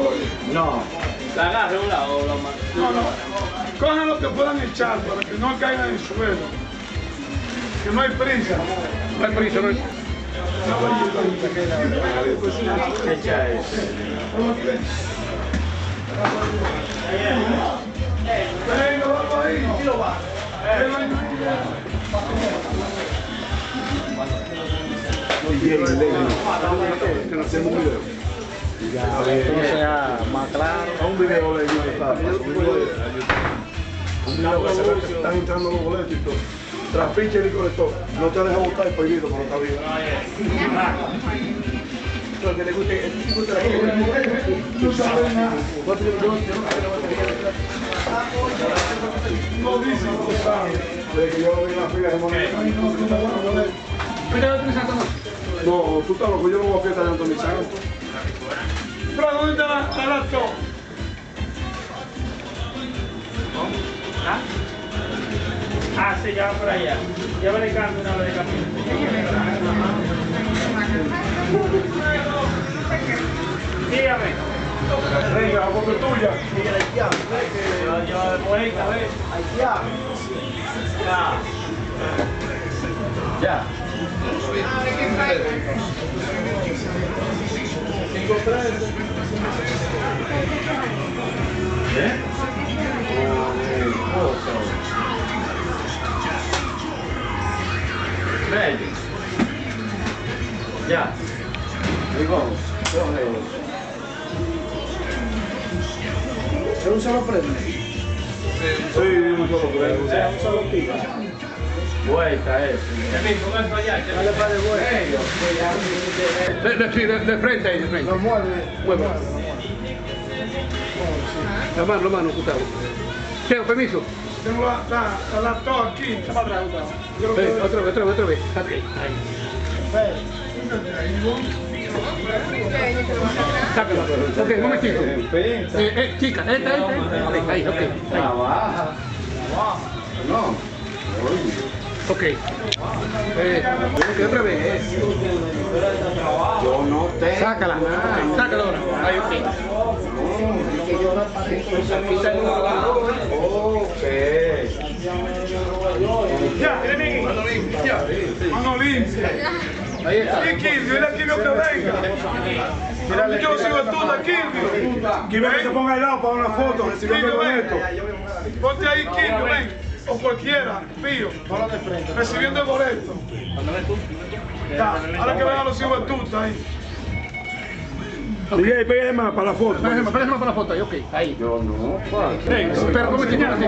No. La agarre un lado o lo más. No, no. Cojan lo que puedan echar para que no caigan en el suelo. Que no hay prisa. No hay prisa, no hay. Echa eso. Venga, vamos ahí. Muy bien, que nos hacemos un video. No sea más claro. A un video de YouTube para subirlo a YouTube. Un video que se ve que están entrando los boletos y todo. Tras pinche y colector. No te deja botar el prohibido, pero está bien. Lo que le guste, el tipo de la No saben nada. No dicen, no saben. Desde que yo lo vi en la fila de moneda. No, tú estás loco, yo no voy a fiesta de Antonio Santos. Pero ¿dónde está la laptop? Ah, sí, ya va por allá. Ya me canto una vez de camino. Dígame. Venga, porque tuya. Yo de vuelta, a ver. Ya. Ya. Bello. Ya. Ahí vamos. ¿Es un solo premio? Sí, un solo premio. Un solo pico. Vuelta eso. Dale para de Sí, de frente ahí, de frente. No mueve. Mueve. La mano, Gustavo. Tengo permiso. Tengo la laptop aquí. Otra vez. Okay. Sácala. Ok, un momentito. Chica, esta. Ahí, ok. Trabaja. No. Ok. Otra vez. Yo no tengo. Sácala ahora. Ahí, ok. Aquí está el número. Ok. Ya, mano limpia. Ahí está. Y Kirby, dile a Kirby que venga. Yo sigo tú de Kirby. Kirby que se ponga al lado para una foto recibiendo el boleto. Ponte ahí, Kirby, ven. O cualquiera, Pío. Recibiendo el boleto. Ya, ahora que vengan los hijos de tuta ahí. DJ, pégale más para la foto. Pégase más para la foto ahí, ok. Ahí. Yo no. Espera, ¿cómo te llamas?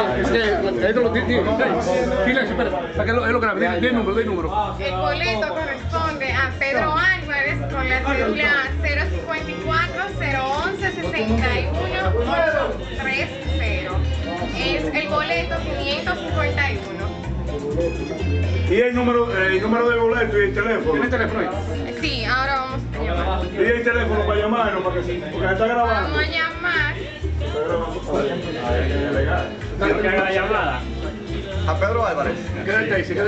Dile, espera, para que él lo grabe. Dé el número. El boleto corresponde a Pedro Álvarez con la cédula 054 011 61 830. Es el boleto 551. Y el número de boleto y el teléfono. ¿Tiene el teléfono ahí? Sí, ahora vamos a llamar. Y el teléfono para llamarnos, porque está grabando. Vamos a llamar. Que haga la llamada. A Pedro Álvarez. Quédate ahí,